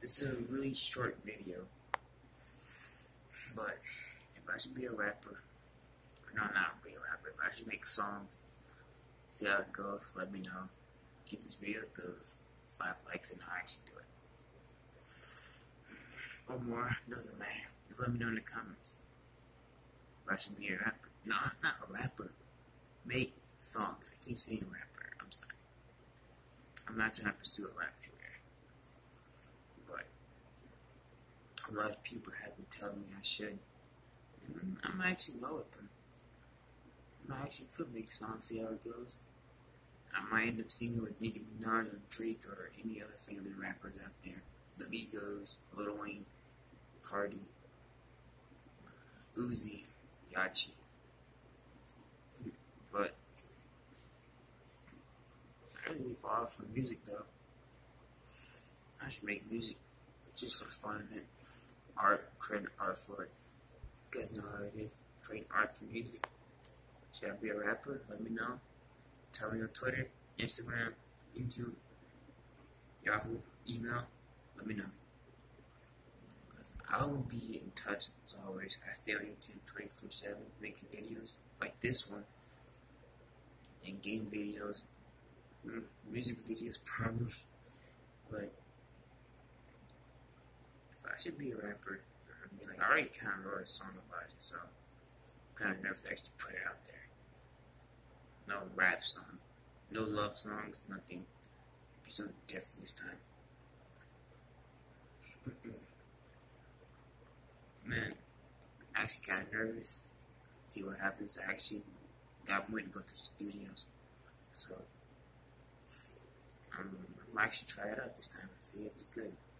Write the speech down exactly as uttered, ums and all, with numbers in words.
This is a really short video, but if I should be a rapper, no, not be a rapper, if I should make songs, see how it goes, let me know. Get this video to five likes and I'll actually do it. Or more, doesn't matter. Just let me know in the comments. If I should be a rapper. No, not a rapper. Make songs. I keep saying rapper. I'm sorry. I'm not trying to pursue a rap career. But a lot of people have been telling me I should. And I'm actually low with them. I actually could make songs, see how it goes. I might end up singing with Nicki Minaj or Drake or any other famous rappers out there. The Migos, Lil Wayne, Cardi, Uzi, Yachi. But I really fall off from music though. I should make music just for fun of it. Art, create art for it. You guys know how it is. Create art for music. Should I be a rapper? Let me know. Tell me on Twitter, Instagram, YouTube, Yahoo, email. Let me know. Because I will be in touch as always. I stay on YouTube twenty-four seven making videos like this one. And game videos. Mm, music videos probably. But if I should be a rapper, I'd be like, I already kind of wrote a song about it, so I'm kind of nervous to actually put it out there. No rap song, no love songs, nothing. Be something different this time. Man, I'm actually kind of nervous. See what happens. I actually got went to go to the studios, so um, I'm actually try it out this time. See if it's good.